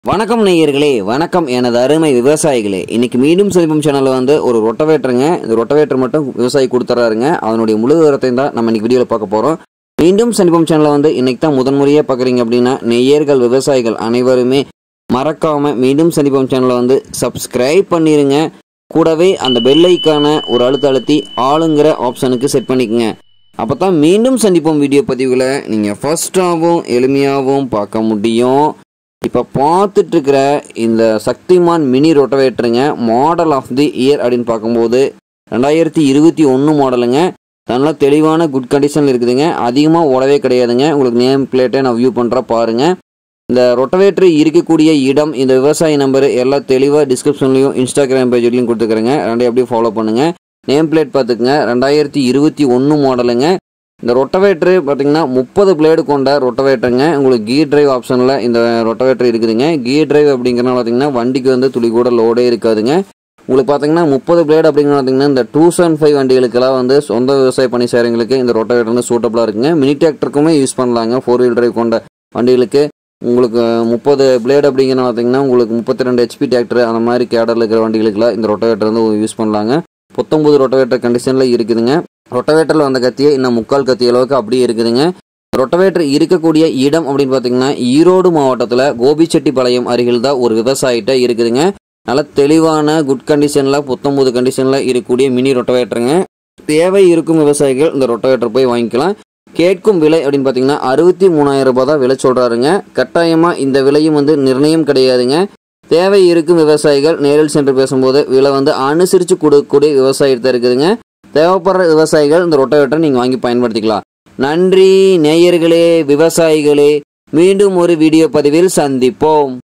வணக்கம் நேயர்களே, வணக்கம் எனது அருமை விவசாயிகளே. இன்னைக்கு மீண்டும் சந்திப்போம் சேனல்ல வந்து ஒரு ரொட்டவேட்டருங்க. இந்த ரொட்டவேட்டர் மட்டும் விவசாயி கொடுத்துறாருங்க. அதனுடைய முழு விவரத்தை தான் நம்ம இன்னைக்கு வீடியோல பார்க்க போறோம். மீண்டும் சந்திப்போம் சேனல்ல வந்து இன்னைக்கு தான் முதன்முறையா பார்க்குறீங்க அப்படின்னா நேயர்கள் விவசாயிகள் அனைவருமே மறக்காம மீண்டும் சந்திப்போம் சேனலை வந்து சப்ஸ்கிரைப் பண்ணிருங்க. கூடவே அந்த பெல் ஐக்கான ஒரு அழுத்தி ஆளுங்கிற ஆப்ஷனுக்கு செட் பண்ணிக்கங்க. அப்பதான் மீண்டும் சந்திப்போம் வீடியோ பதிவுகளை நீங்க ஃபர்ஸ்டாகவும் எளிமையாகவும் பார்க்க முடியும். இப்போ பார்த்துட்டு இருக்கிற இந்த சக்திமான் மினி ரொட்டவேட்டருங்க மாடல் ஆஃப் தி இயர் அப்படின்னு பார்க்கும்போது 2021 மாடலுங்க. நல்லா தெளிவான குட் கண்டிஷனில் இருக்குதுங்க. அதிகமாக ஓடவே கிடையாதுங்க. உங்களுக்கு நேம் பிளேட்டை நான் வியூ பண்ணுற பாருங்க. இந்த ரொட்டவேட்டர் இருக்கக்கூடிய இடம், இந்த விவசாய நம்பர் எல்லாம் தெளிவாக டிஸ்கிரிப்ஷன்லையும் இன்ஸ்டாகிராம் பேஜ்லையும் கொடுத்துக்கிறேங்க. ரெண்டையும் அப்படியே ஃபாலோ பண்ணுங்க. நேம் பிளேட் பார்த்துக்குங்க. 2021 மாடலுங்க. இந்த ரொட்டவேட்டரு பார்த்தீங்கன்னா 30 பிளேடு கொண்ட ரொட்டவேட்டருங்க. உங்களுக்கு கீர் டிரைவ் ஆப்ஷனில் இந்த ரொட்டவேட்டர் இருக்குதுங்க. கீர் டிரைவ் அப்படிங்கிறனால பார்த்தீங்கன்னா வண்டிக்கு வந்து துளி கூட லோடே இருக்காதுங்க. உங்களுக்கு பார்த்தீங்கன்னா 30 பிளேடு அப்படிங்கிற பார்த்தீங்கன்னா இந்த 275 வண்டிகளுக்கெல்லாம் வந்து சொந்த விவசாய பணி செய்கிறவங்களுக்கு இந்த ரொட்டவேட்டர் வந்து சூட்டபுளாக இருக்குங்க. மினி டிராக்டருக்குமே யூஸ் பண்ணலாங்க. 4 வீல் டிரைவ் கொண்ட வண்டிகளுக்கு உங்களுக்கு 30 பிளேடு அப்படிங்கிற பார்த்தீங்கன்னா உங்களுக்கு 32 HP டிராக்டர் அந்த மாதிரி கேடரில் இருக்கிற வண்டிகளுக்குலாம் இந்த ரொட்டவேட்டர் வந்து யூஸ் பண்ணலாங்க. 19 ரொட்டவேட்டர் கண்டிஷனில் இருக்குதுங்க. ரொட்டவேட்டரில் வந்த கத்தியை இன்னும் 3/4 கத்தி அளவுக்கு அப்படியே இருக்குதுங்க. ரொட்டவேட்டர் இருக்கக்கூடிய இடம் அப்படின்னு பார்த்தீங்கன்னா ஈரோடு மாவட்டத்தில் கோபிச்செட்டிப்பாளையம் அருகில் தான் ஒரு விவசாயிட்ட இருக்குதுங்க. நல்ல தெளிவான குட் கண்டிஷனில் 19 கண்டிஷனில் இருக்கக்கூடிய மினி ரொட்டவேட்டருங்க. தேவை இருக்கும் விவசாயிகள் இந்த ரொட்டவேட்டர் போய் வாங்கிக்கலாம். கேட்கும் விலை அப்படின்னு பார்த்தீங்கன்னா 63,000 ரூபாய் தான் விலை சொல்கிறாருங்க. கட்டாயமாக இந்த விலையும் வந்து நிர்ணயம் கிடையாதுங்க. தேவை இருக்கும் விவசாயிகள் நேரில் சென்று பேசும்போது விலை வந்து அனுசரித்து கொடுக்கக்கூடிய விவசாயிட்ட இருக்குதுங்க. தேவைப்படுற விவசாயிகள் இந்த ரொட்டவேட்டரை நீங்கள் வாங்கி பயன்படுத்திக்கலாம். நன்றி நேயர்களே, விவசாயிகளே. மீண்டும் ஒரு வீடியோ பதிவில் சந்திப்போம்.